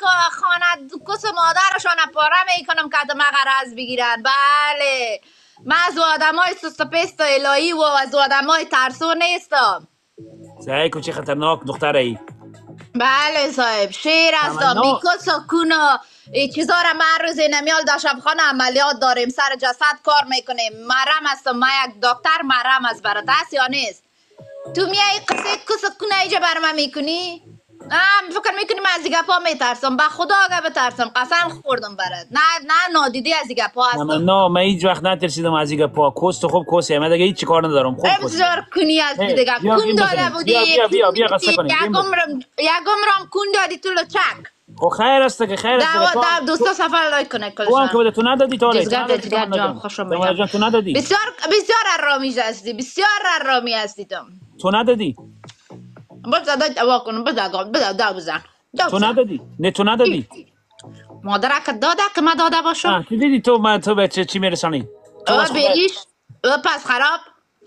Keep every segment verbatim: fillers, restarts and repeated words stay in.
خانه کس مادرشان پاره میکنم که دم غرض بگیرن. بله من از آدمای سوستپیست الهی و از آدمای ترسو نیستم. صحیح که چه خطرناک دختره ای. بله صاحب شیر هستم. بیکس و کونا ای چیزا را من روز نمیال در شبخانه عملیات داریم، سر جسد کار میکنیم. مرم هستم، من یک دکتر مرم است. برات هست یا نیست؟ تو میای قصه کس کونا ایجا بر من میکنی؟ نه فکر میکنی من از این گپا میترسم؟ به خدا اگه بترسم قسم خوردم برات. نه نه نادیدی از این گپا هستم. نه من هیچ وقت نترسیدم از این گپا. کوست خوب کوسیه، من دیگه هیچ کار ندارم. خوب کوست بسیار کنی از دیگه کون داده بودی. بیا بیا بیا بیا قصه کنیم. یک عمرم یک عمرم کون دادی تو لچک. خب خیر است که خیر است. دا دوستا سفر لایک کنه کلشان. تو هم که بده تو ندادی تو دیگر دیگر جان خوشم میاد. تو ندادی. بسیار بسیار آرامی هستی، بسیار آرامی هستی تو. تو ندادی. باز داد اوا کنم بده بده دا بزن. تو ندادی. نه تو ندادی. مادرک داده که من داده باشم. آه دیدی تو من تو به چی میرسانی؟ او بیش او پس خراب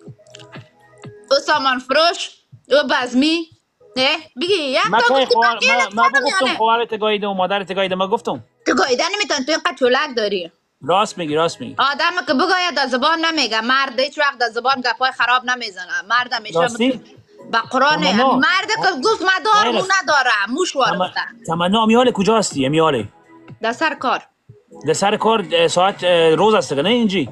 او سامان فروش او بزمی. نه بگی یک تا گفتی ما گفتم خوارت گاییده و مادرت گاییده ما گفتم. تو گاییده نمیتونی تو اینقدر چولک داری. راست میگی راست میگی. آدم که بگاید از زبان نمیگه. مرد هیچ وقت از زبان گپای خراب نمیزنه. مرد همیشه با قرآن مرد که گفت مدار مو نداره موش وارفته. تمنا امیال کجا هستی امیاله؟ در سر کار. در سر کار ساعت روز است نه اینجی؟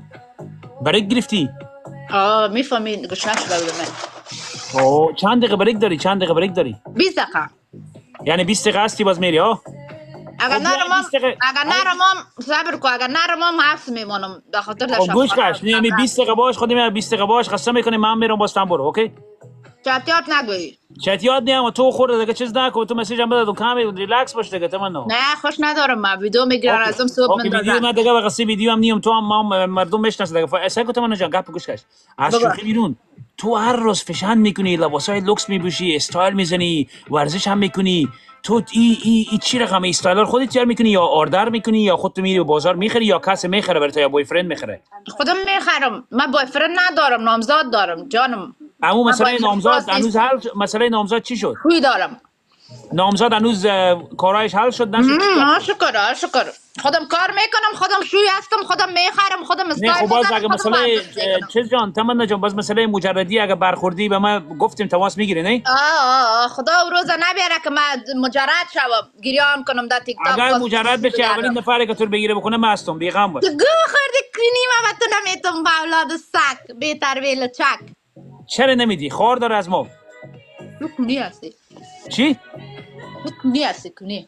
بریک گرفتی؟ آه میفهمی گوش نشده بودم من. اوه چند دقیقه بریک داری؟ چند دقیقه بریک داری؟ بیست دقیقه. یعنی بیست دقیقه هستی باز میری ها؟ اگر نرمام اگر نرمام صبر کو اگر نرمام حبس میمونم به خاطر داشتم. گوش کش نمی بیست دقیقه باش خودم بیست دقیقه باش قسم میکنم من میرم باز برو اوکی؟ چاتیات نگویی. چاتیات نیم تو خورده دیگه چیز نکن تو مسیج هم بده تو کمی ریلکس باش دیگه تمنا. نه خوش ندارم من ویدیو میگیرم ازم صبح میندازم. اوکی ویدیو من دیگه وقتی ویدیو هم نیم تو هم مردم میشناسه دیگه اصلا کو تمنا جان گپ گوش کش. از شوخی بیرون تو هر روز فشن میکنی لباسای لوکس میپوشی استایل میزنی ورزش هم میکنی تو ای ای ای چی رقم استایلر خودت تیار میکنی یا اوردر میکنی یا خودت میری بازار میخری یا کسی میخره برای تو یا بوی فرند میخره؟ خودم میخرم. من بوی فرند ندارم نامزاد دارم جانم. اما مثلا نامزاد هنوز حل مثلا نامزاد چی شد؟ خوی دارم. نامزاد هنوز کارایش حل شد نشد؟ نه شکر شکر خودم کار میکنم خودم شوی هستم خودم میخرم خودم استایل میزنم. نه خب باز اگه مثلا چیز جان تمنا جان باز مثلا مجردی اگه برخوردی به من گفتیم تماس میگیری نه؟ آه آه خدا روزا نبیاره که من مجرد شوم گریان کنم در تیک تاک. اگر مجرد بشی اولین نفری که تو بگیره بکنه من هستم بیغم باش. گو خورده کنی من تو نمیتونم با اولاد سگ بی تربیل چک. چرا نمیدی؟ خور داره از ما. تو کنی هستی. چی؟ تو کنی هستی کنی.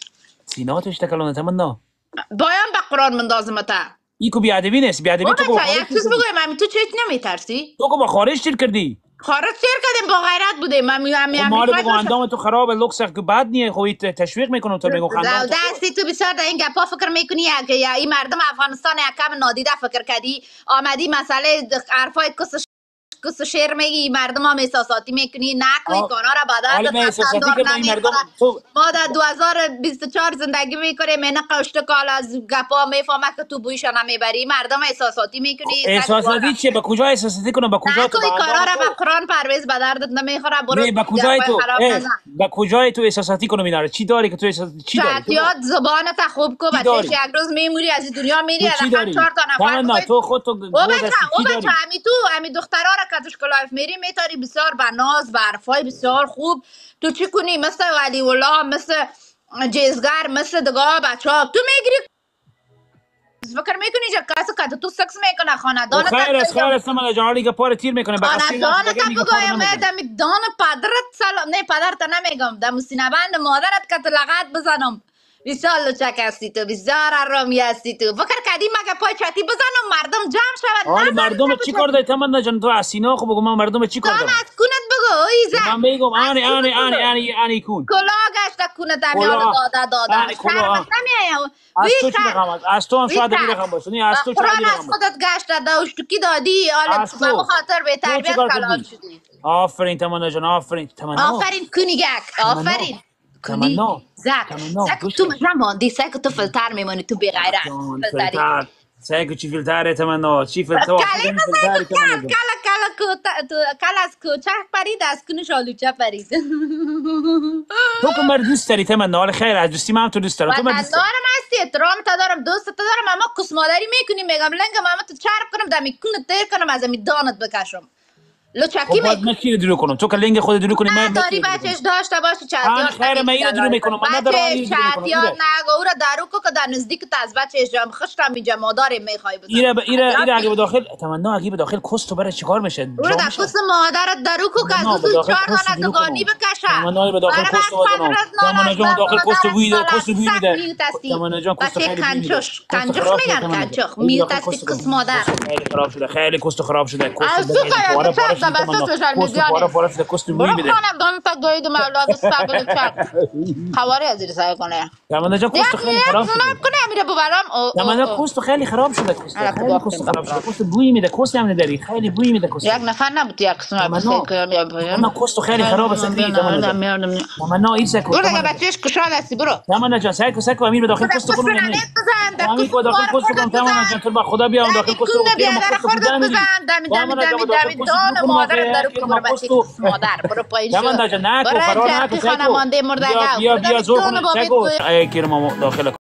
سیناتش تکلونه تمنا. بایم به قرآن مندازم تا. ای کو بیادبی نیست بیادبی تو کو. یک چیز بگویم امی تو چیز نمیترسی؟ تو کو با خارج چیر کردی؟ خارج چیر کردیم با غیرت بودیم امی امی امی. مال بگو اندام تو خراب لوکس که بد نیه خویت تشویق میکنم تو میگو خندان. زوده هستی تو بسیار در این گپا فکر میکنی که یا این مردم افغانستان یک کم نادیده فکر کردی آمدی مسئله حرفای کس کس شعر میگی مردم هم احساساتی میکنی نکنی کارا را بدل ما در دو هزار و بیست و چهار زندگی میکنیم من قشت کال از گپا میفهمه که تو بویش نمیبری مردم احساساتی میکنی. احساساتی چیه به کجا احساساتی کنم به کجا تو کارا را به قرآن پرویز به دردت نمیخوره برو به کجای تو به کجای تو احساساتی کنم اینا چی داری که تو احساساتی چی داری؟ یاد زبانت خوب کو بچه‌ش یک روز میموری از دنیا میری از چهار تا نفر تو خود تو او بچه او بچه امی تو امی دخترا را که لایف میری میتاری بسیار با ناز و حرفای بسیار خوب تو چی کنی مثل ولی والله مثل جیزگر مثل دگاه بچه ها تو میگیری فکر میکنی جا کسی که تو سکس میکنه خاندان خیر است خیر است من جانی که پاره تیر میکنه خاندان تا بگویم میدم دان پدرت سلام نه پدرت نمیگم دم سینه بند مادرت که لغت بزنم بسیار لچک هستی تو بسیار آرامی هستی تو فکر کردی مگه پای چاتی بزنم مردم جمع شود. آره مردم چی کار داری تمنا جان تو اسینا خب بگو من مردم چی کار دارم؟ تو از کونت بگو ایزه من میگم آنی آنی آنی آنی آنی کون کلا گشت کونت همیاد دادا دادا شرمت نمیایم از تو چی بخوام از تو هم شاید بگم باشه نه از تو چی بگم از خودت گشت داشتکی دادی حالا به خاطر به تربیت کلام شدی. آفرین تمنا جان آفرین تمنا آفرین کونیگک آفرین تمنا زک زک تو مجرم باندی سگ تو فلتر میمونی تو بی غیرت فلتر سگ چی فلتره تمنا چی فلتر کلی کلا کلا کل کو کل از کوچک پرید از کنش آلوچه پرید. تو که مرد دوست داری تمنا، حالا خیر از دوستی من تو دوست دارم. تو مرد دوست دارم هستی، احترام تا دارم، دوست تا دارم، اما کس مادری میکنی میگم لنگم اما تو چرب کنم دمی کنت تیر کنم از امی دانت بکشم. لچکی میکنم. من کی رو درو کنم؟ تو که لنگ خود درو کنی. من داری بچهش داشته باشه چاتیات. خیر من اینو درو میکنم. من ندارم بچهش چاتیات نگو او را درو کو که در نزدیک تا از بچهش جام خشتم اینجا مادر میخوای بزن. ایره ایره ایره اگه به داخل تمنا اگه به داخل کست برای چیکار میشه؟ او را در کس مادرت درو کو که از دو چهار خانه دگانی بکشه. تمنا به داخل کست بزنم. تمنا جان داخل کست بوی ده کست بوی میده. تمنا جان کست خیلی کنچوش کنچوش میگن کنچوش میوت استی کس مادر. خیلی خراب شده خیلی کست خراب شده. از تو خیلی چند تا بس سوشال میدیا. بارا بارا شده کست بوی میده. خانم دون تا گوید مولاد استقبال چک. خواری از این سعی کنه. تمنا جان کست خیلی خراب شده. یک کنه میره ببرم. تمنا کست خیلی خراب شده کست. خیلی کست خراب شده. کست بوی میده. کست هم نداری. خیلی بوی میده کست. یک نفر نبود یک سونا بس کنم یا بگم. تمنا کست خیلی خراب است دیگه. تمنا. تمنا ایسه کست. برو که بچهش کشال هستی برو. تمنا جان سعی کن سعی کن امیر به داخل کست کنم. امیر به داخل کست کنم. تمنا جان تو با خدا بیا داخل کست کنم. خودت بزن دمی دمی دمی دمی دان مادر در برو بچه مادر برو پایین شو. تمنا جان نه کو فرار نه کو. خانواده مردگا. بیا بیا زور کن. چگو ای کرم داخل